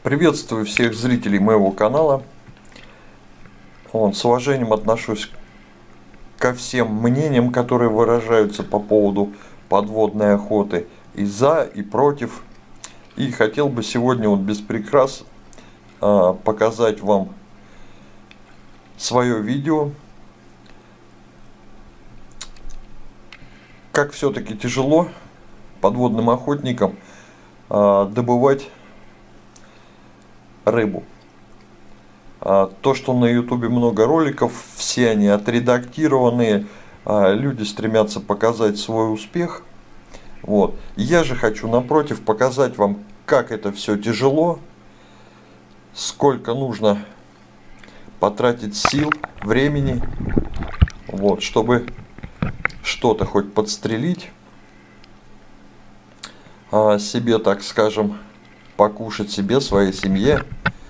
Приветствую всех зрителей моего канала. С уважением отношусь ко всем мнениям, которые выражаются по поводу подводной охоты, и за, и против. И хотел бы сегодня без прикрас показать вам свое видео, как все-таки тяжело подводным охотникам добывать рыбу. То, что на ютубе много роликов, все они отредактированные, люди стремятся показать свой успех. Я же хочу, напротив, показать вам, как это все тяжело, сколько нужно потратить сил, времени, чтобы что-то хоть подстрелить, себе, так скажем, покушать себе, своей семье.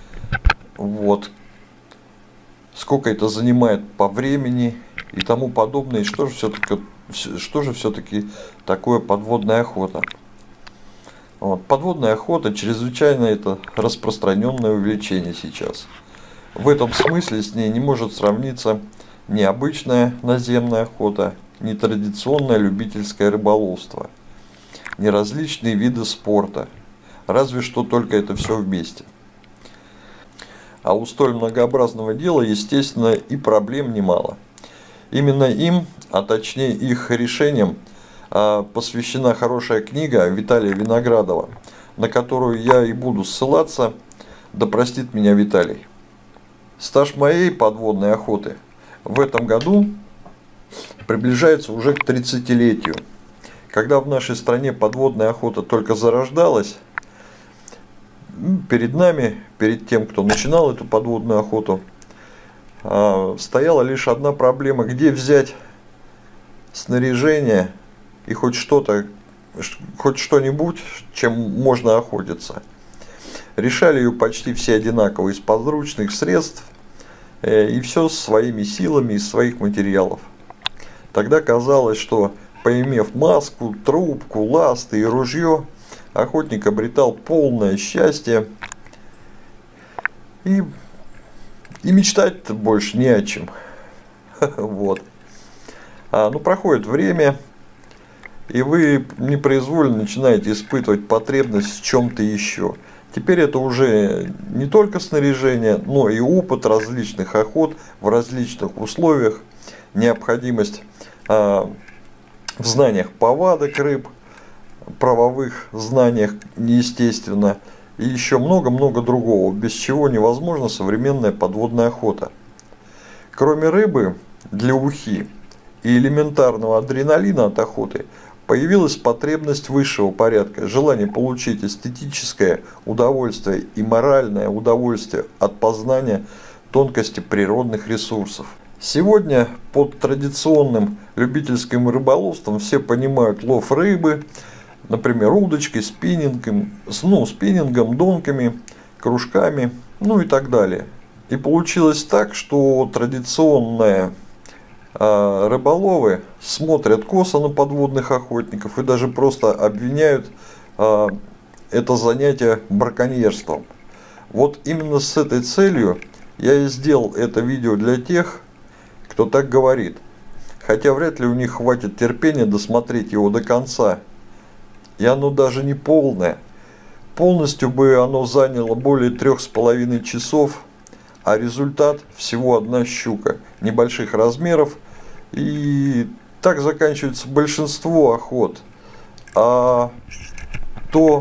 Сколько это занимает по времени и тому подобное, и что же все-таки такое подводная охота. Подводная охота чрезвычайно это распространенное увлечение сейчас. В этом смысле с ней не может сравниться ни обычная наземная охота, ни традиционное любительское рыболовство, ни различные виды спорта. Разве что только это все вместе. А у столь многообразного дела, естественно, и проблем немало. Именно им, а точнее их решениям, посвящена хорошая книга Виталия Виноградова, на которую я и буду ссылаться, да простит меня Виталий. Стаж моей подводной охоты в этом году приближается уже к 30-летию. Когда в нашей стране подводная охота только зарождалась, перед нами, перед тем, кто начинал эту подводную охоту, стояла лишь одна проблема: где взять снаряжение и хоть что-нибудь, чем можно охотиться. Решали ее почти все одинаково, из подручных средств, и все своими силами, из своих материалов. Тогда казалось, что, поимев маску, трубку, ласты и ружье, охотник обретал полное счастье, и мечтать-то больше не о чем. Проходит время, и вы непроизвольно начинаете испытывать потребность в чем-то еще. Теперь это уже не только снаряжение, но и опыт различных охот в различных условиях, необходимость в знаниях повадок рыб, правовых знаниях, естественно, и еще много-много другого, без чего невозможна современная подводная охота. Кроме рыбы для ухи и элементарного адреналина от охоты, появилась потребность высшего порядка, желание получить эстетическое удовольствие и моральное удовольствие от познания тонкости природных ресурсов. Сегодня под традиционным любительским рыболовством все понимают лов рыбы, например, удочкой, спиннингом, донками, кружками, и так далее. И получилось так, что традиционные рыболовы смотрят косо на подводных охотников и даже просто обвиняют это занятие браконьерством. Именно с этой целью я и сделал это видео для тех, кто так говорит. Хотя вряд ли у них хватит терпения досмотреть его до конца. И оно даже не полное. Полностью бы оно заняло более 3,5 часов, а результат всего одна щука небольших размеров. И так заканчивается большинство охот. А то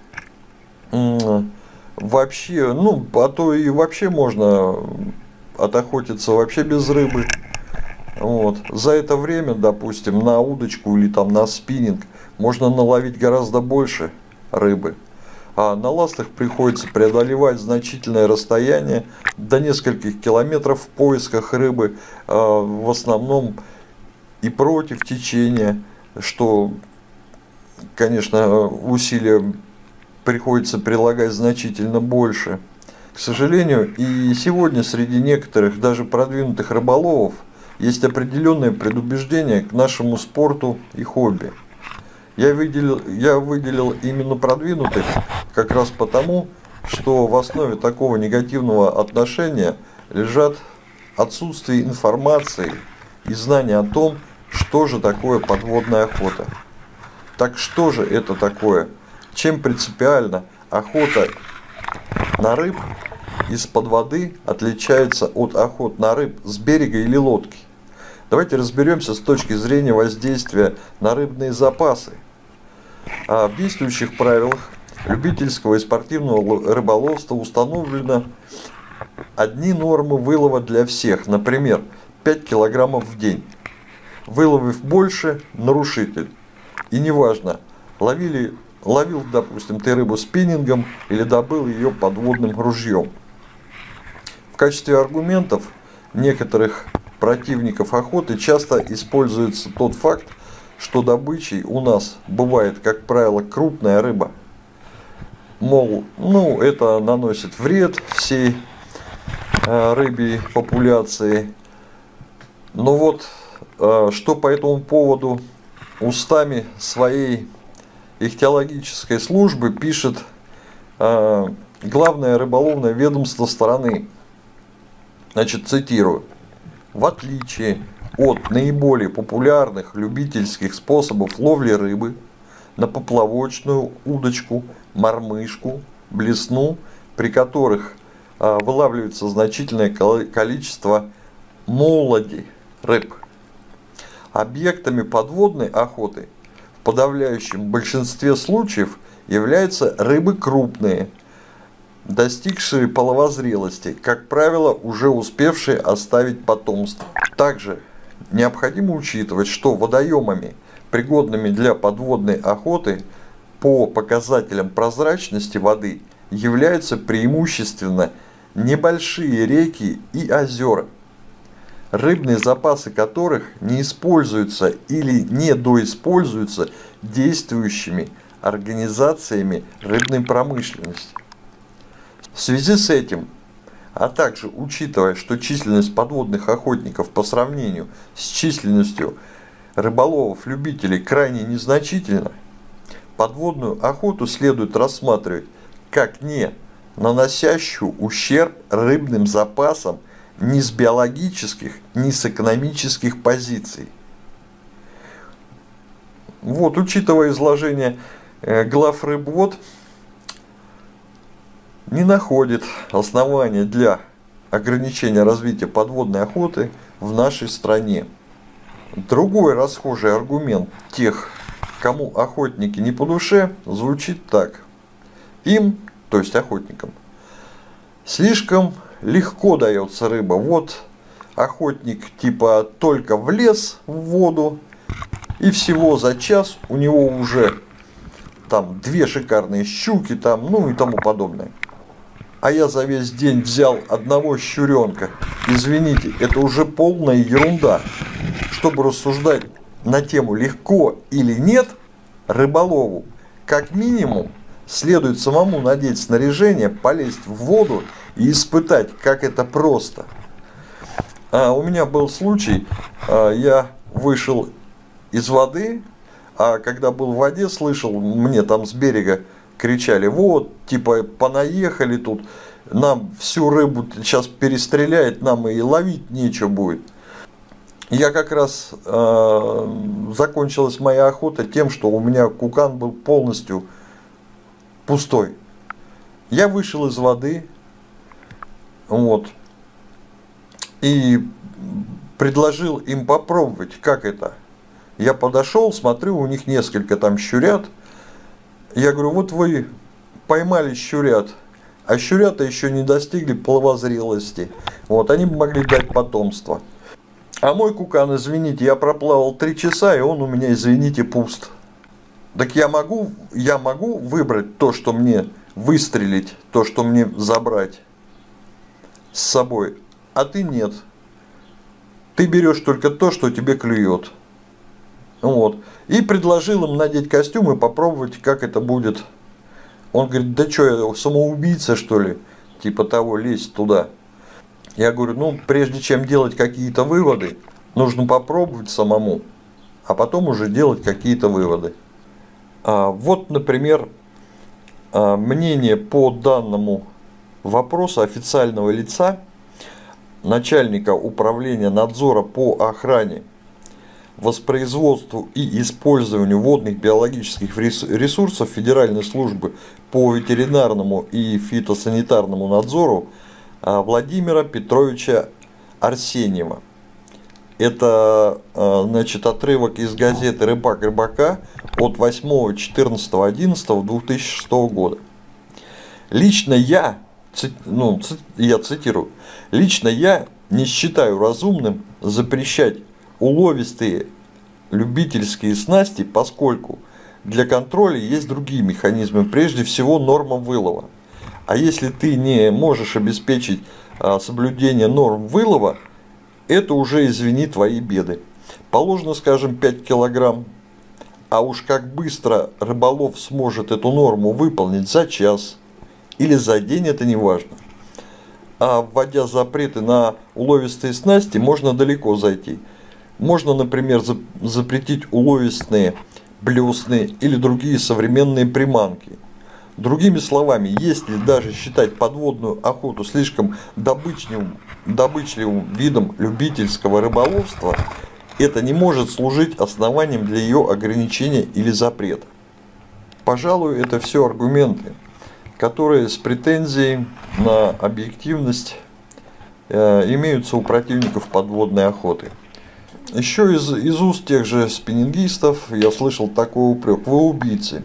вообще, и вообще можно отохотиться вообще без рыбы. За это время, допустим, на удочку или на спиннинг можно наловить гораздо больше рыбы. А на ластах приходится преодолевать значительное расстояние до нескольких километров в поисках рыбы, в основном и против течения, что, конечно, усилия приходится прилагать значительно больше. К сожалению, и сегодня среди некоторых, даже продвинутых рыболовов, есть определенное предубеждение к нашему спорту и хобби. Я выделил именно продвинутых как раз потому, что в основе такого негативного отношения лежат отсутствие информации и знания о том, что же такое подводная охота. Так что же это такое? Чем принципиально охота на рыб из-под воды отличается от охот на рыб с берега или лодки? Давайте разберемся с точки зрения воздействия на рыбные запасы. В действующих правилах любительского и спортивного рыболовства установлено одни нормы вылова для всех, например, 5 килограммов в день. Выловив больше – нарушитель. И неважно, ловил, допустим, ты рыбу спиннингом или добыл ее подводным ружьем. В качестве аргументов некоторых противников охоты часто используется тот факт, что добычей у нас бывает, как правило, крупная рыба. Мол, это наносит вред всей рыбьей популяции. Но вот, что по этому поводу устами своей ихтиологической службы пишет главное рыболовное ведомство страны. Значит, цитирую. В отличие от наиболее популярных любительских способов ловли рыбы на поплавочную удочку, мормышку, блесну, при которых вылавливается значительное количество молоди рыб, объектами подводной охоты в подавляющем большинстве случаев являются рыбы крупные, достигшие половозрелости, как правило, уже успевшие оставить потомство. Также необходимо учитывать, что водоемами, пригодными для подводной охоты, по показателям прозрачности воды являются преимущественно небольшие реки и озера, рыбные запасы которых не используются или недоиспользуются действующими организациями рыбной промышленности. В связи с этим, а также учитывая, что численность подводных охотников по сравнению с численностью рыболовов-любителей крайне незначительна, подводную охоту следует рассматривать как не наносящую ущерб рыбным запасам ни с биологических, ни с экономических позиций. Вот, учитывая изложение главрыбвод, не находит основания для ограничения развития подводной охоты в нашей стране. Другой расхожий аргумент тех, кому охотники не по душе, звучит так. Им, то есть охотникам, слишком легко дается рыба. Вот охотник типа только влез в воду, и всего за час у него уже там 2 шикарные щуки, и тому подобное. А я за весь день взял одного щуренка. Извините, это уже полная ерунда. Чтобы рассуждать на тему легко или нет, рыболову как минимум следует самому надеть снаряжение, полезть в воду и испытать, как это просто. У меня был случай, я вышел из воды, а когда был в воде, слышал, мне там с берега кричали: вот, типа, понаехали тут, нам всю рыбу сейчас перестреляет, нам и ловить нечего будет. Я как раз закончилась моя охота тем, что у меня кукан был полностью пустой. Я вышел из воды, вот, и предложил им попробовать, как это. Я подошел, смотрю, у них несколько там щурят. Я говорю: вот вы поймали щурят, а щурята еще не достигли половозрелости. Вот, они бы могли дать потомство. А мой кукан, извините, я проплавал 3 часа, и он у меня, извините, пуст. Так я могу выбрать то, что мне выстрелить, то, что мне забрать с собой, а ты нет. Ты берешь только то, что тебе клюет. Вот. И предложил им надеть костюм и попробовать, как это будет. Он говорит: да что, я самоубийца, что ли? Типа того, лезть туда. Я говорю: прежде чем делать какие-то выводы, нужно попробовать самому, а потом уже делать какие-то выводы. Вот, например, мнение по данному вопросу официального лица, начальника управления надзора по охране, воспроизводству и использованию водных биологических ресурсов Федеральной службы по ветеринарному и фитосанитарному надзору Владимира Петровича Арсеньева. Это, значит, отрывок из газеты «Рыбак рыбака» от 8.14.11.2006 года. Лично я цитирую, лично я не считаю разумным запрещать уловистые любительские снасти, поскольку для контроля есть другие механизмы, прежде всего норма вылова. А если ты не можешь обеспечить соблюдение норм вылова, это уже, извини, твои беды. Положено, скажем, 5 килограмм, а уж как быстро рыболов сможет эту норму выполнить за час или за день, это не важно. А вводя запреты на уловистые снасти, можно далеко зайти. Можно, например, запретить уловистые, блесны или другие современные приманки. Другими словами, если даже считать подводную охоту слишком добычливым видом любительского рыболовства, это не может служить основанием для ее ограничения или запрета. Пожалуй, это все аргументы, которые с претензией на объективность имеются у противников подводной охоты. Еще из уст тех же спиннингистов я слышал такой упрек: вы убийцы.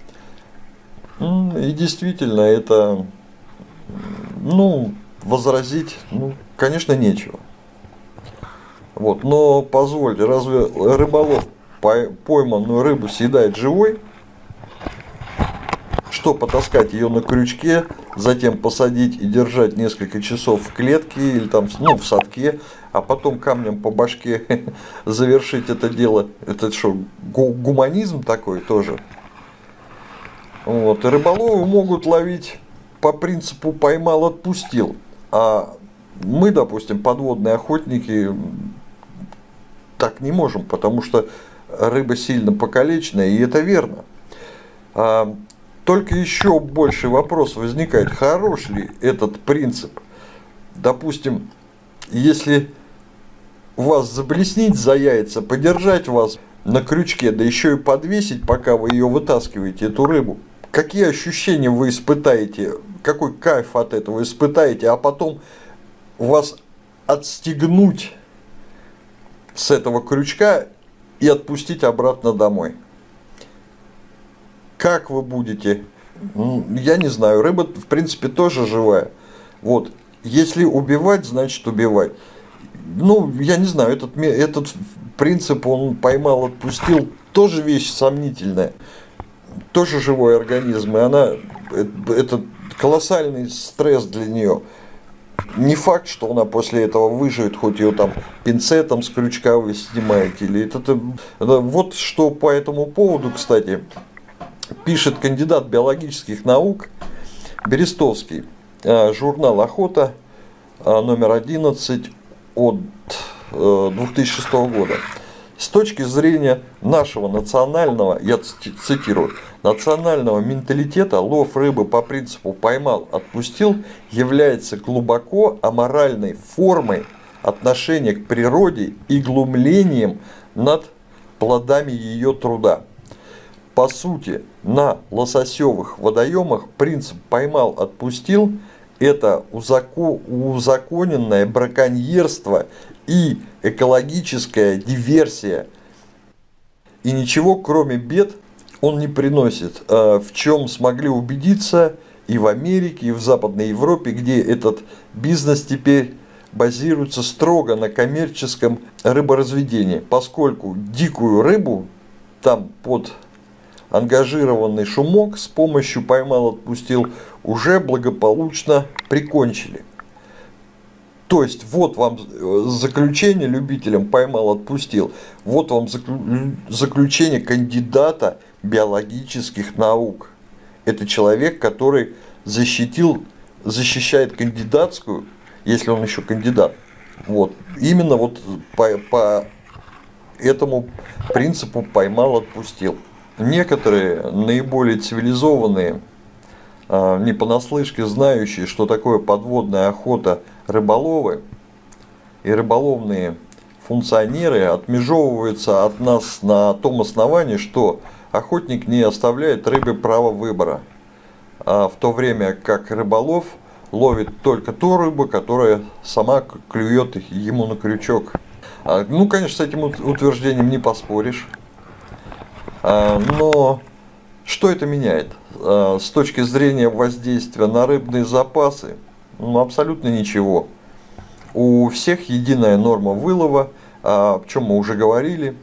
И действительно, это, возразить, конечно, нечего. Вот, но позвольте, разве рыболов пойманную рыбу съедает живой? Что, потаскать ее на крючке, затем посадить и держать несколько часов в клетке или там, в садке, а потом камнем по башке завершить это дело? Это что, гуманизм такой тоже? Вот. И рыболовы могут ловить по принципу «поймал, отпустил». А мы, допустим, подводные охотники, так не можем, потому что рыба сильно покалечена, и это верно. Только еще больше вопрос возникает, хорош ли этот принцип. Допустим, если вас заблеснить за яйца, подержать вас на крючке, да еще и подвесить, пока вы ее вытаскиваете, эту рыбу, какие ощущения вы испытаете, какой кайф от этого испытаете, а потом вас отстегнуть с этого крючка и отпустить обратно домой. Как вы будете? Я не знаю, рыба в принципе тоже живая. Вот. Если убивать, значит убивать. Я не знаю, этот принцип, он поймал, отпустил, тоже вещь сомнительная. Тоже живой организм, и это колоссальный стресс для нее. Не факт, что она после этого выживет, хоть ее там пинцетом с крючка вы снимаете. Вот что по этому поводу, кстати, пишет кандидат биологических наук Берестовский, журнал «Охота», номер 11 от 2006 года. С точки зрения нашего национального, я цитирую, национального менталитета, лов рыбы по принципу «поймал, отпустил» является глубоко аморальной формой отношения к природе и глумлением над плодами ее труда. По сути, на лососевых водоемах принцип «поймал, отпустил» – это узаконенное браконьерство и экологическая диверсия. И ничего, кроме бед, он не приносит, в чем смогли убедиться и в Америке, и в Западной Европе, где этот бизнес теперь базируется строго на коммерческом рыборазведении, поскольку дикую рыбу там под ангажированный шумок с помощью «поймал, отпустил» уже благополучно прикончили. То есть, вот вам заключение любителям «поймал, отпустил», вот вам заключение кандидата биологических наук. Это человек, который защищает кандидатскую, если он еще кандидат. Вот. Именно вот по этому принципу «поймал, отпустил». Некоторые наиболее цивилизованные не понаслышке знающие, что такое подводная охота, рыболовы и рыболовные функционеры отмежевываются от нас на том основании, что охотник не оставляет рыбе права выбора, в то время как рыболов ловит только ту рыбу, которая сама клюет ему на крючок. Ну, конечно, с этим утверждением не поспоришь. Но что это меняет? С точки зрения воздействия на рыбные запасы, ну, абсолютно ничего. У всех единая норма вылова, о чем мы уже говорили.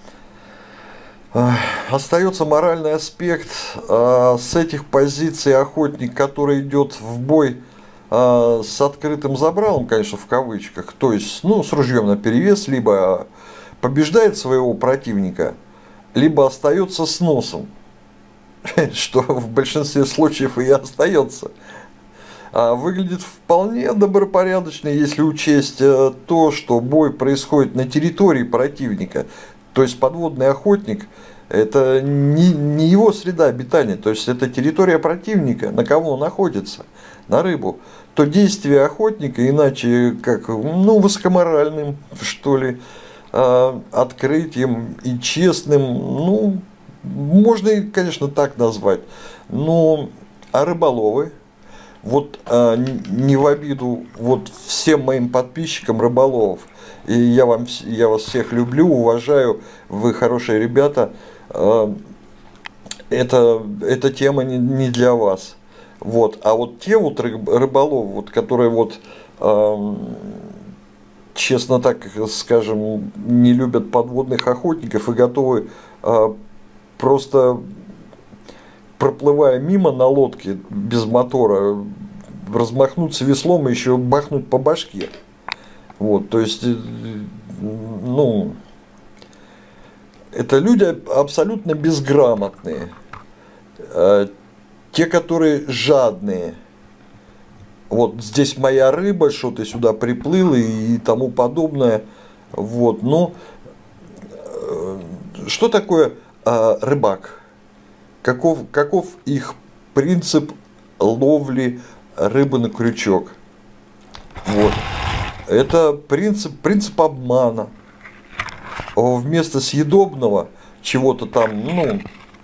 Остается моральный аспект. С этих позиций охотник, который идет в бой с открытым забралом, конечно, в кавычках, то есть, ну, с ружьем наперевес, либо побеждает своего противника, либо остается с носом, что в большинстве случаев и остается. Выглядит вполне добропорядочно, если учесть то, что бой происходит на территории противника. То есть подводный охотник – это не его среда обитания, то есть это территория противника, на кого он находится, на рыбу. То действие охотника, иначе как, ну, высокоморальным, что ли, открытием и честным, ну, можно, конечно, так назвать. Но рыболовы, вот не в обиду вот всем моим подписчикам рыболовов, и я вас всех люблю, уважаю, вы хорошие ребята, эта тема не для вас. Вот. А вот те вот рыболовы, вот, которые вот, честно так скажем, не любят подводных охотников и готовы просто, проплывая мимо на лодке без мотора, размахнуться веслом и еще бахнуть по башке. Вот, то есть, ну, это люди абсолютно безграмотные. Те, которые жадные. Вот здесь моя рыба, что ты сюда приплыл и тому подобное. Вот, ну, что такое рыбак? Каков их принцип ловли рыбы на крючок? Вот. Это принцип обмана. Вместо съедобного чего-то там, ну,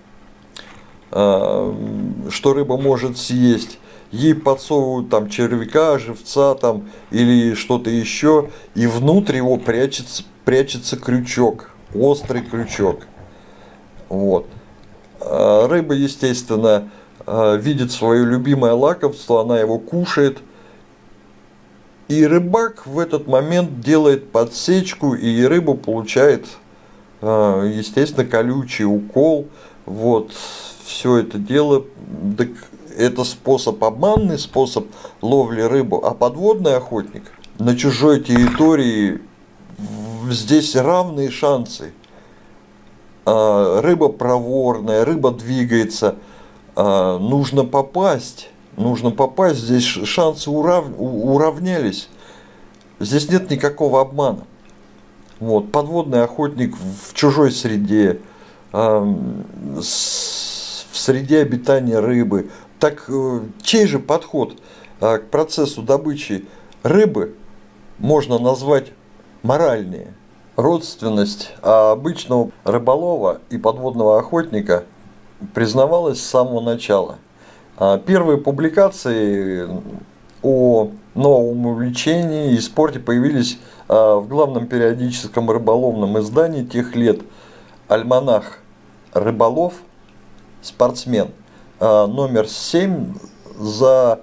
что рыба может съесть, ей подсовывают там червяка, живца там или что-то еще, и внутрь его прячется крючок, острый крючок. Вот. Рыба, естественно, видит свое любимое лакомство, она его кушает. И рыбак в этот момент делает подсечку, и рыба получает, естественно, колючий укол. Вот. Все это дело, это способ, обманный способ ловли рыбы. А подводный охотник на чужой территории, здесь равные шансы. Рыба проворная, рыба двигается, нужно попасть, здесь шансы уравнялись, здесь нет никакого обмана. Вот, подводный охотник в чужой среде, в среде обитания рыбы. Так чей же подход к процессу добычи рыбы можно назвать моральнее? Родственность обычного рыболова и подводного охотника признавалась с самого начала. Первые публикации о новом увлечении и спорте появились в главном периодическом рыболовном издании тех лет «Альманах рыболов, спортсмен», номер 7 за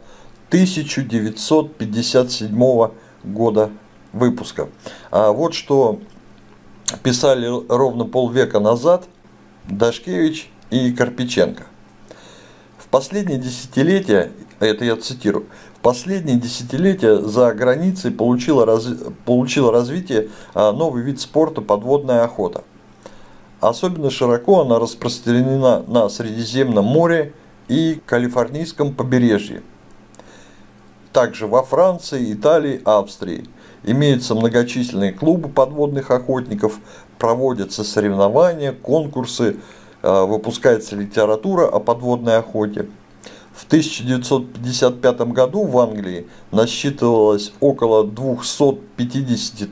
1957 года выпуска. Вот что писали ровно полвека назад Дашкевич и Карпиченко. В последние десятилетия, это я цитирую, в последние десятилетия за границей получила развитие новый вид спорта – подводная охота. Особенно широко она распространена на Средиземном море и Калифорнийском побережье. Также во Франции, Италии, Австрии имеются многочисленные клубы подводных охотников, проводятся соревнования, конкурсы, выпускается литература о подводной охоте. В 1955 году в Англии насчитывалось около 250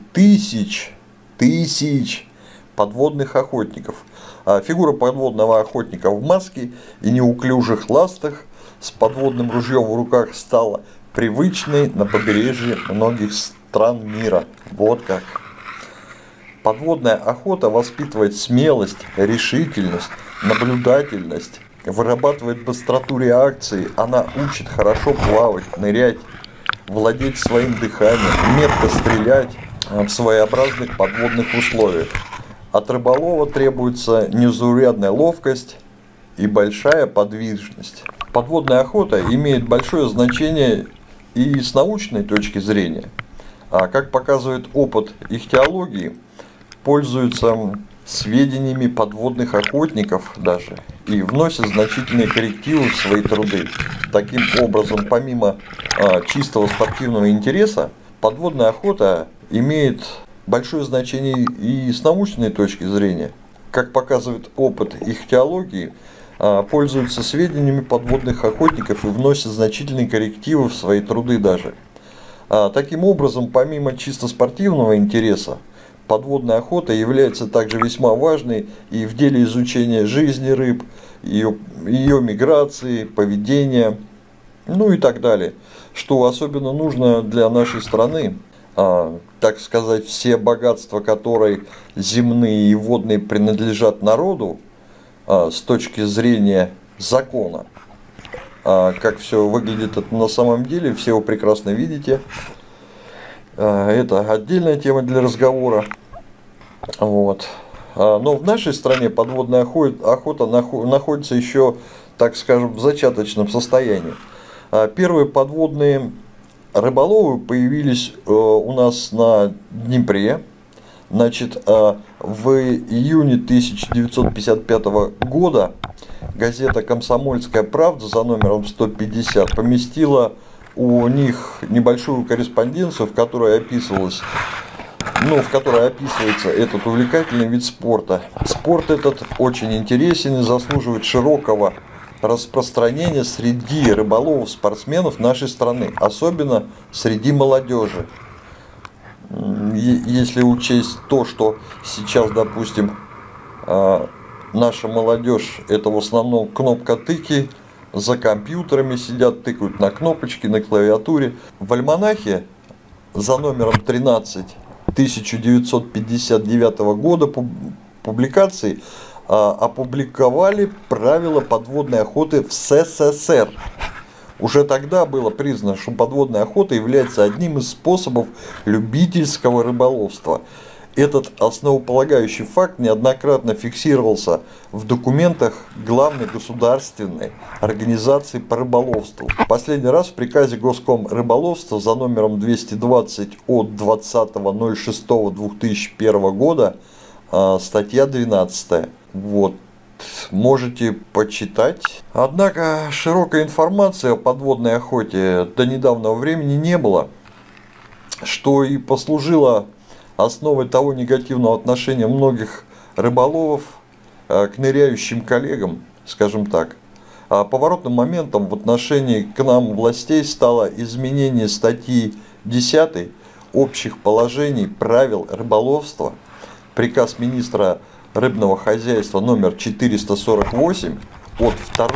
тысяч подводных охотников. А фигура подводного охотника в маске и неуклюжих ластах с подводным ружьем в руках стала привычной на побережье многих стран мира. Вот как. Подводная охота воспитывает смелость, решительность, наблюдательность, вырабатывает быстроту реакции, она учит хорошо плавать, нырять, владеть своим дыханием, метко стрелять в своеобразных подводных условиях. От рыболова требуется незаурядная ловкость и большая подвижность. Подводная охота имеет большое значение и с научной точки зрения. А как показывает опыт ихтиологии, пользуются сведениями подводных охотников даже и вносят значительные коррективы в свои труды. Таким образом, помимо чистого спортивного интереса, подводная охота имеет большое значение и с научной точки зрения. Как показывает опыт ихтиологии, пользуются сведениями подводных охотников и вносят значительные коррективы в свои труды даже. Таким образом, помимо чисто спортивного интереса, подводная охота является также весьма важной и в деле изучения жизни рыб, ее миграции, поведения, ну и так далее, что особенно нужно для нашей страны. Так сказать, все богатства, которые земные и водные принадлежат народу, с точки зрения закона. Как все выглядит это на самом деле, все вы прекрасно видите. Это отдельная тема для разговора. Вот. Но в нашей стране подводная охота находится еще, так скажем, в зачаточном состоянии. Первые подводные рыболовы появились у нас на Днепре. Значит, в июне 1955 года газета «Комсомольская правда» за номером 150 поместила у них небольшую корреспонденцию, в которой описывается этот увлекательный вид спорта. Спорт этот очень интересен и заслуживает широкого распространения среди рыболовов-спортсменов нашей страны, особенно среди молодежи. Если учесть то, что сейчас, допустим, наша молодежь — это в основном кнопкотыки, за компьютерами сидят, тыкают на кнопочки, на клавиатуре. В альманахе за номером 13 1959 года публикации опубликовали правила подводной охоты в СССР. Уже тогда было признано, что подводная охота является одним из способов любительского рыболовства. Этот основополагающий факт неоднократно фиксировался в документах главной государственной организации по рыболовству. Последний раз в приказе Госкомрыболовства за номером 220 от 20.06.2001 года, статья 12. Вот. Можете почитать. Однако широкой информации о подводной охоте до недавнего времени не было, что и послужило основой того негативного отношения многих рыболовов к ныряющим коллегам, скажем так. Поворотным моментом в отношении к нам властей стало изменение статьи 10 общих положений правил рыболовства, приказ министра рыбного хозяйства номер 448 от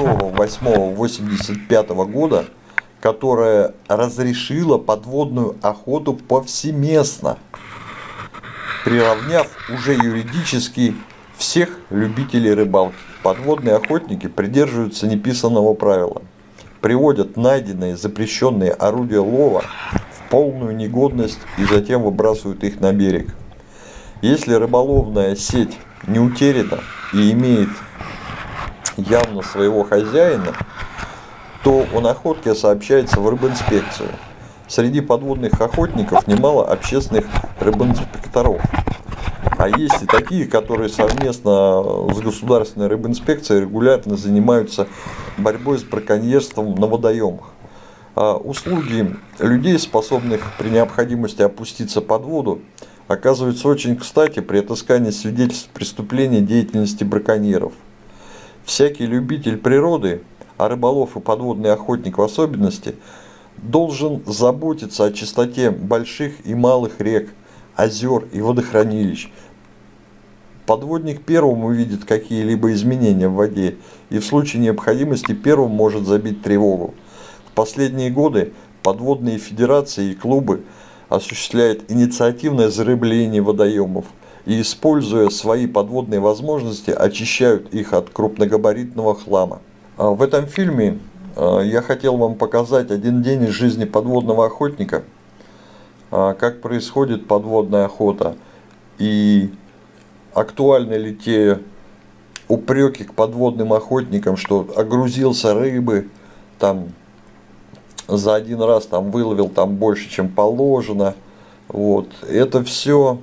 2.08.85 года, которая разрешила подводную охоту повсеместно, приравняв уже юридически всех любителей рыбалки. Подводные охотники придерживаются неписанного правила, приводят найденные запрещенные орудия лова в полную негодность и затем выбрасывают их на берег. Если рыболовная сеть не утеряна и имеет явно своего хозяина, то о находке сообщается в рыбинспекцию. Среди подводных охотников немало общественных рыбинспекторов. А есть и такие, которые совместно с государственной рыбинспекцией регулярно занимаются борьбой с браконьерством на водоемах. Услуги людей, способных при необходимости опуститься под воду, оказываются очень кстати при отыскании свидетельств преступления деятельности браконьеров. Всякий любитель природы, а рыболов и подводный охотник в особенности, должен заботиться о чистоте больших и малых рек, озер и водохранилищ. Подводник первым увидит какие-либо изменения в воде и в случае необходимости первым может забить тревогу. В последние годы подводные федерации и клубы осуществляют инициативное зарыбление водоемов и, используя свои подводные возможности, очищают их от крупногабаритного хлама. В этом фильме я хотел вам показать один день из жизни подводного охотника, как происходит подводная охота и актуальны ли те упреки к подводным охотникам, что огрузился рыбы, там за один раз там выловил там больше, чем положено. Вот. Это все,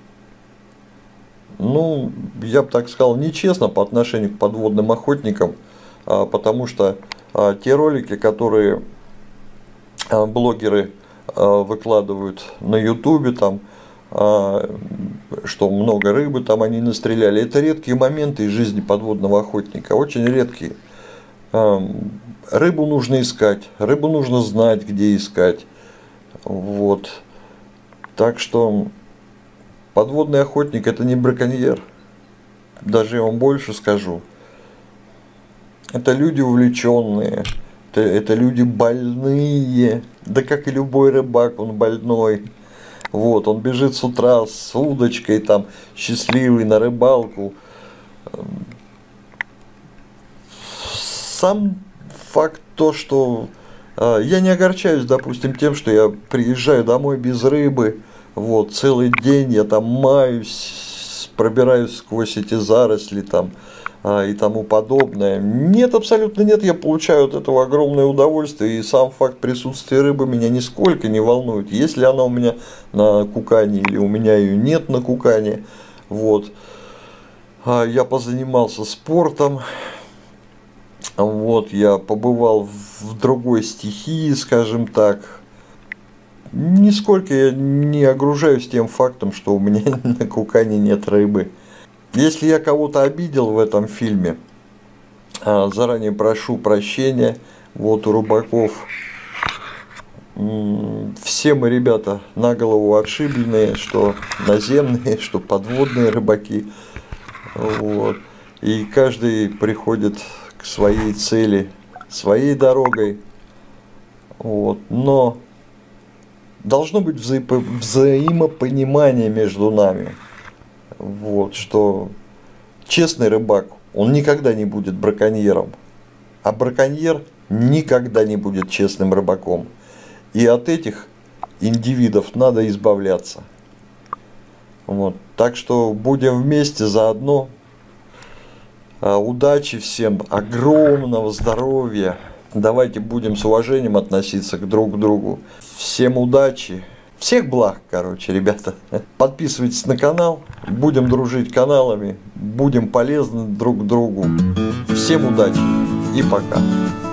ну, я бы так сказал, нечестно по отношению к подводным охотникам, потому что те ролики, которые блогеры выкладывают на ютубе, там, что много рыбы там они настреляли, это редкие моменты из жизни подводного охотника, очень редкие. Рыбу нужно искать, рыбу нужно знать, где искать. Вот. Так что подводный охотник — это не браконьер. Даже я вам больше скажу. Это люди увлеченные, это люди больные. Да как и любой рыбак, он больной. Вот, он бежит с утра с удочкой, там, счастливый на рыбалку. Сам факт то, что я не огорчаюсь, допустим, тем, что я приезжаю домой без рыбы, вот, целый день я там маюсь, пробираюсь сквозь эти заросли там и тому подобное. Нет, абсолютно нет, я получаю от этого огромное удовольствие, и сам факт присутствия рыбы меня нисколько не волнует, если она у меня на кукане или у меня ее нет на кукане. Вот. Я позанимался спортом. Вот, я побывал в другой стихии, скажем так. Нисколько я не огружаюсь тем фактом, что у меня на кукане нет рыбы. Если я кого-то обидел в этом фильме, заранее прошу прощения. Вот у рыбаков все мы, ребята, на голову отшибленные, что наземные, что подводные рыбаки. Вот. И каждый приходит к своей цели, своей дорогой. Вот. Но должно быть взаимопонимание между нами. Вот, что честный рыбак, он никогда не будет браконьером, а браконьер никогда не будет честным рыбаком. И от этих индивидов надо избавляться. Вот. Так что будем вместе заодно. Удачи всем, огромного здоровья. Давайте будем с уважением относиться друг к другу. Всем удачи. Всех благ, короче, ребята. Подписывайтесь на канал, будем дружить каналами, будем полезны друг другу. Всем удачи и пока.